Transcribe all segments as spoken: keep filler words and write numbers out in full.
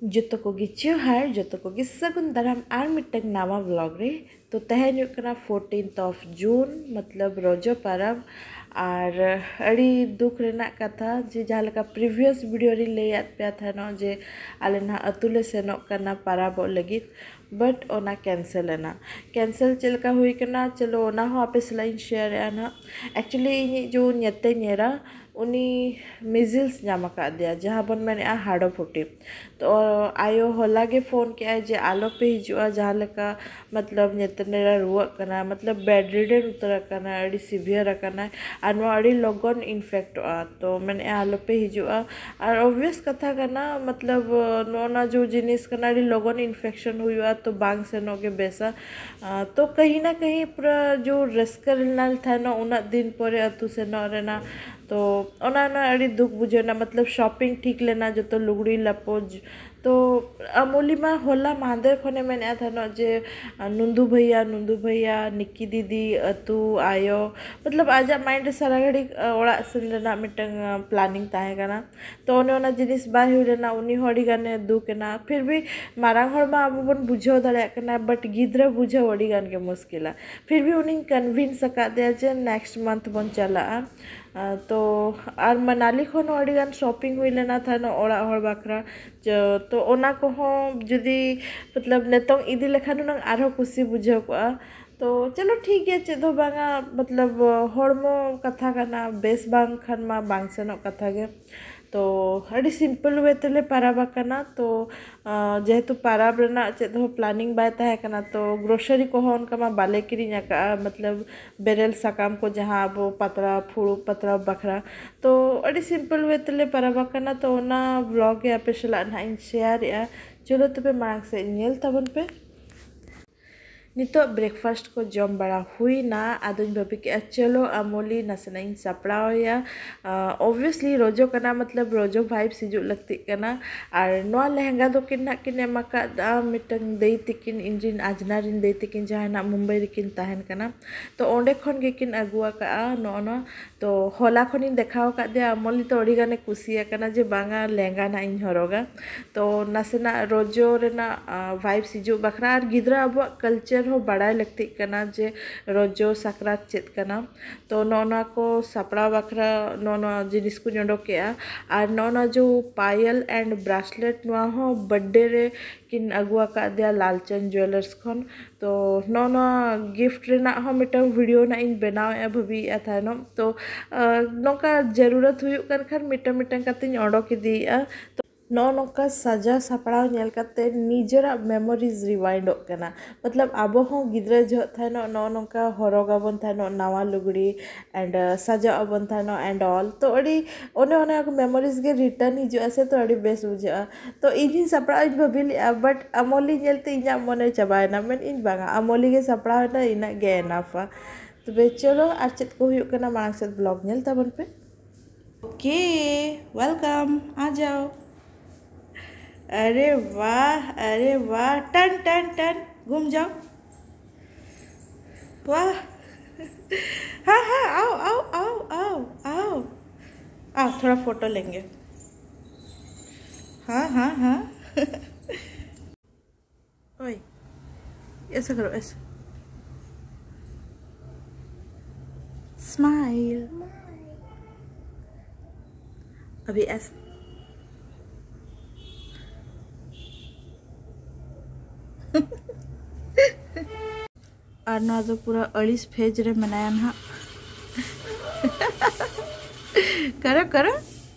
जोतो को जोहार जोतो को सगुन दाराम आर मिटक नावा ब्लॉग रे तो तहन कना फोर्टीन्थ ऑफ जून मतलब रोजो परब और अड़ी दुख रेना कथा जे जहाँ लगा प्रीवियस वीडियो रे लैयात पे था न जे आले ना अतुले सेनोक कना परब लगित बट ओना कैंसल लेना कैंसल चलका हुई कना चलो ओना हो आपे सलाइन शेयर आना एक्चुअली इन जो नेते नेरा उनी मिजिल्स नाम दिया जहाँ बन मैंने हाड़ो फुटी तो आयो होला के फोन किया जे आलो पे हिजुआ जहाँ लेका मतलब नेतनेरा रुआ करना मतलब बेड रिडन उतर करना अड़ी सीवियर करना और नो अड़ी लोगन इन्फेक्ट तो मैंने आलो पे हिजुआ और ऑब्वियस कथा करना मतलब नो ना जो जिनिस करना अड़ी लोगन इन्फेक्शन हुआ तो बांग से नो के बेसा तो कहीं ना कहीं पूरा जो रस्कर था ना उना दिन पर अतु से न रेना तो ओना ना अड़ी दुख बुझेना मतलब शॉपिंग ठीक लेना जो तो लुगड़ी लपोज तो अमोली मा होला मादर खने मैंने था न जे नंदू भैया नंदू भैया निक्की दीदी अतु आयो मतलब आजा माइंड सारा घड़ी ओड़ा सेन लेना मिटंग प्लानिंग ताहे कना तो ओने ओना जिनिस बाय हुई लेना उनी हड़ी गाने दुकेना फिर भी मारांग हड़ मा अब बन बुझाव दाड़े कना बट गिद्रा बुझाव अड़ी गान के मुश्किला फिर भी उनी कन्विंस का दे जे नेक्स्ट मंथ बन चला तो और मनाली खन अड़ी गान शॉपिंग हुई लेना था न ओड़ा हड़ बाखरा तो ओना को जुदी मतलब नेतोंग इदी लेखान नंग आरो खुशी बुझाव को तो चलो ठीक है चेद बांगा मतलब हड़मो कथा करना बेस बांग खान मा बांग सेनो कथा गे तो अड़ी सिंपल वे तेले पाराबा करना तो जेहेतु पाराब रेना चेद प्लानिंग बाय ताहे करना तो ग्रोसरी को उनका मा बाले किरिंग आका मतलब बेरेल साकाम को जहाँ अब पतरा फुड़ू पतरा बखरा तो अड़ी सिंपल वे तेले पाराबा करना तो ना व्लॉग या पे सला ना इन शेयर या चलो तबे मांग से नेल तबन पे नितो ब्रेकफास्ट को जम बड़ा हुई ना आदुन भाभी के चलो अमोली नसना इन सपड़ाओ या ऑब्वियसली रोजो करना मतलब रोजो वाइब सिजु लगती करना और नोआ लहंगा दो किन्ना किने मका दा मिटंग देई तिकिन इंजिन आजनारिन देई तिकिन जहाना मुंबई रिकिन ताहन करना तो ओंडे खन गे किन अगुआ का नो नो तो होला खन इन देखाओ का दे अमोली तो अड़ी गाने कुसिया करना जे बांगा लहंगा ना इन हरोगा तो नसना रोजो रेना वाइब सिजु बखरा और गिद्रा अब कल्चर हो बड़ा लगती करना जे रोजो साकरात चेत करना तो नोना को सपड़ा बखरा नोना जिनिस को नोडोके और नोना जो पायल एंड ब्रासलेट नोआ हो बर्थडे रे किन अगुआ का दिया लालचंद ज्वेलर्स खन तो नोना गिफ्ट रेना हो मिटंग वीडियो ना इन बनाव ए भाभी था नो तो नोका जरूरत हुई कर खन मिटंग मिटंग कतिन ओडोक इदिया नो नोका सजा सपड़ाव नेल कते निजरा मेमोरीज रिवाइंडो करना मतलब अब हो गिद्रा जो था नो नो नोका हरोगाबन था नो नवा लुगड़ी एंड सजा अबन था नो एंड ऑल तो अड़ी ओने ओने मेमोरीज के रिटर्न हिजु ऐसे तो अड़ी बेस बुझा तो इन सपड़ाव इन भाभी बट अमोली नेलते इना मने चबायना मेन इन बांगा अमोली के सपड़ाव ना इना गे एनाफा तो बे चलो आर चेत को हुयु कना मांग से ब्लॉग नेल तबन पे ओके वेलकम आ जाओ अरे वाह अरे वाह टन टन टन घूम जाओ वाह हाँ हाँ आओ आओ आओ आओ आओ आओ थोड़ा फोटो लेंगे हाँ हाँ हाँ ओए ऐसा करो ऐसा स्माइल अभी ऐसा और ना तो पूरा अड़ीस फेज रे मनाया ना करो करो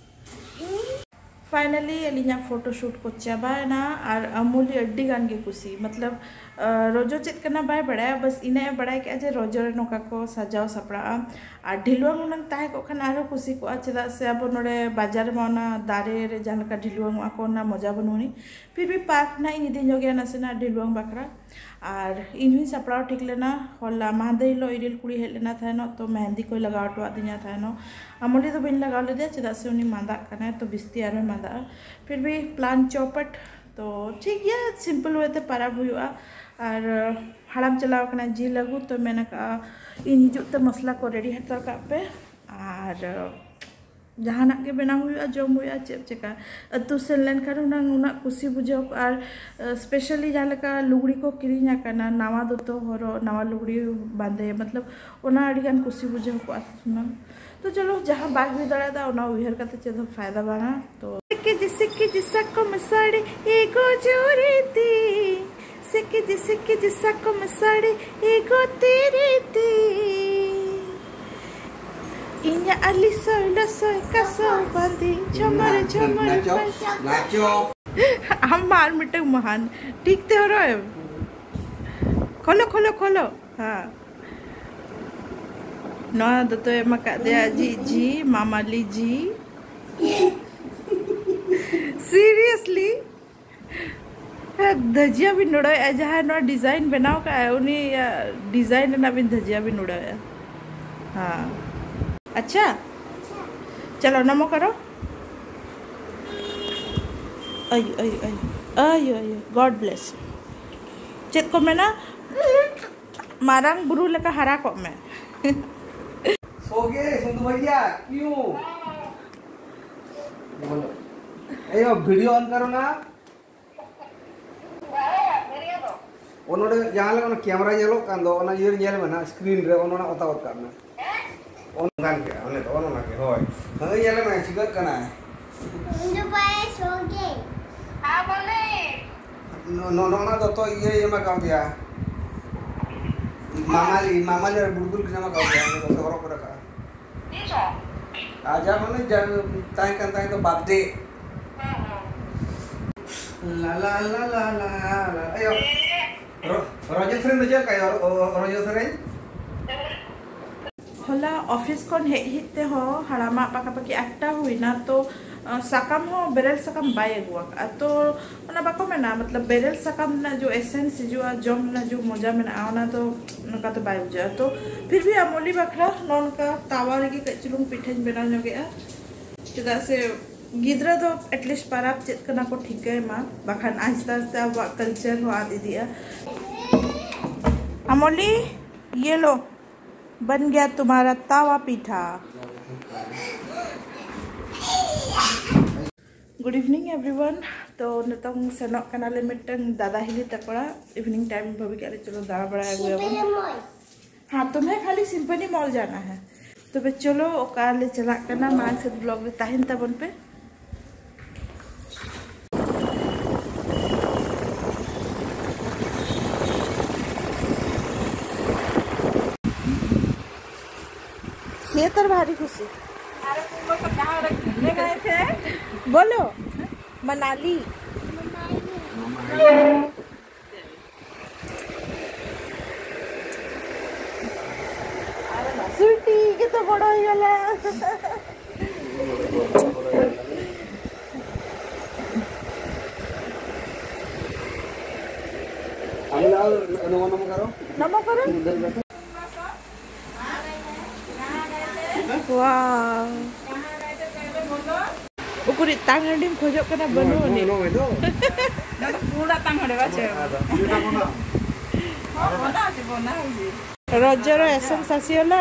फाइनली अलिया फोटोशूट को चाबाना और अमूली अड्डी गान के कुसी मतलब रोजो चेत करना बाय बड़ा बस इना बड़ा के जे रोजो रे नोका को सजाव सपड़ा और ढिलुआ मुनंग ताहे को खान आरो खुशी को चेदा से अब नोडे बाजार में ना दारे रे जहां का ढिलुआ को ना मजा बनुनी फिर भी पार्क ना इन दिन जोगे ना से ना ढिलुआ बकरा और इन सपड़ा ठीक लेना होला महादे लो इरिल कुड़ी हेज लेना था नो तो मेहंदी को लगाव टवा दिया था नो अमोली तो बन लगाव लेदे चेदा से उनी मादा कना तो बिस्ती आरो मादा फिर भी प्लान चौपट तो ठीक है सिंपल वे पाराब हुआ और हड़ाम चलाव कना जिल लगू तो मैंने इन हजुते मसला को रेडी हतर का पे और जहाना के बना हुआ जम हुआ चेक चेका अतु सेन लेन खान उना खुशी बुझाव और स्पेशली जहाँ लेका लुगड़ी को किरिंग आकाना नवा दोतो हरो नवा लुगड़ी बांधे मतलब ओना अड़िगान खुशी बुझाव को आसना। तो चलो जहाँ बाग भी दड़ा ओना उहर काते चेद फायदा बाना। तो के जिसे के जिसा को मसाड़े एगो जोरीती सेके जिसे के जिसा को मसाड़े एगो तेरे ती इन्या अली सोय लसोय कसो बंदी झमर झमर नाचो हम मार मिटे महान ठीक ते हो रहे खोलो खोलो खोलो हाँ ना तो ये मका दे जी जी मामाली जी सीरियसली धजिया भी नुड़ा जहाँ ना डिजाइन बनाओ का है उन्हीं डिजाइन ना भी धजिया भी नुड़ा है। हाँ अच्छा चलो नमो करो अयो अयो अयो अयो अयो गॉड ब्लेस चेत को मैं ना मारंग बुरु लेका हरा को मैं सोगे सुंदर भैया क्यों बोलो ए वीडियो ऑन करो ना ओनोडे जहां लगा कैमरा नेलो कान दो ओना यर नेल में ना स्क्रीन रे ओनोना ओता ओत करना ओन गान के ओने तो ओनोना के होय हंगे नेल में चिगत कना मुझे पाए सोगे हां बोले नो नो ना तो तो ये ये में काम दिया मामाली मामाली और बुलबुल के नाम का दिया तो सरो को रखा नीचो आजा मने ताई kan ताई तो बर्थडे ला ला ला ला ला ayo रोजर फ्रेंड बजा का रोजर फ्रेंड होला ऑफिस कोन हे हिते हो हरामा पाका पाकी एकटा हुईना तो साकाम हो बेरल साकाम बाय अगुआ तो ओना बाको मेना मतलब बेरल साकाम ना जो एसेंस जो जम ना जो मजा में आना तो नका तो बाय बुझा। तो फिर भी अमोली बखरा नॉन का तावा रे के चुलुंग पिठेन बना जोगे चदा से गिद्रा तो एटलीस्ट पाराप चेत कना को ठीक है मा बाखान आस्ते आस्ते अब कल्चर हो आदि दिया। अमोली ये लो बन गया तुम्हारा तावा पीठा। Good evening everyone. तो नितंग सेनो कनाले मिटन दादा हिली तकड़ा इवनिंग टाइम भाभी के चलो दाड़ा बड़ा है। हाँ तुम्हें खाली सिंपनी मॉल जाना है तो बे चलो ओकाले चला करना मांग से ब्लॉग में ताहिन तबन पे ये तर भारी खुशी। अरे तुम लोग कहाँ घूमने गए थे बोलो मनाली स्वीटी के तो बड़ा ही वाला नमो नमो करो नमो करो वाह उकुरी तांगड़ी में खोजो कना बनो ने नो नो ना तो पूरा तांगड़े बाचे हां बना जे बना जी रजर एसेंस आसीला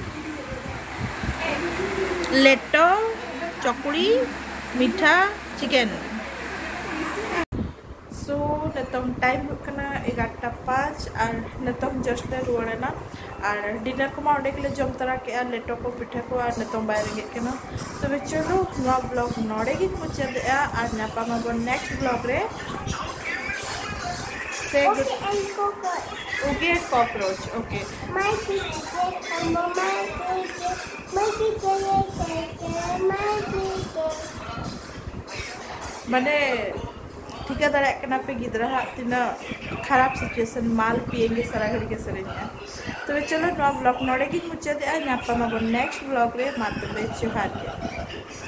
लेटो चकुड़ी मीठा चिकन। सो नतम टाइम कना एगारटा पाँच और नतम जस्ट रुआड़ना और डिनर को मा के जम तरा के लेटो को पिठा को और नतम बाय रेगे केना। तो चलो नुआ ब्लॉग नोड़े गी मुचाद और नापामा बन नेक्स्ट ब्लॉग रे से okay cockroach okay my teacher my teacher my teacher my teacher माने ठिका दाड़ा कना पे गिद्रा तीना खराब सिचुएशन माल पिएंगे सारा घड़ी के सरे तो चलो नुआ ब्लॉग नोड़े गी मुचाद नापामा बन नेक्स्ट ब्लॉग रे मातबे जोहार के।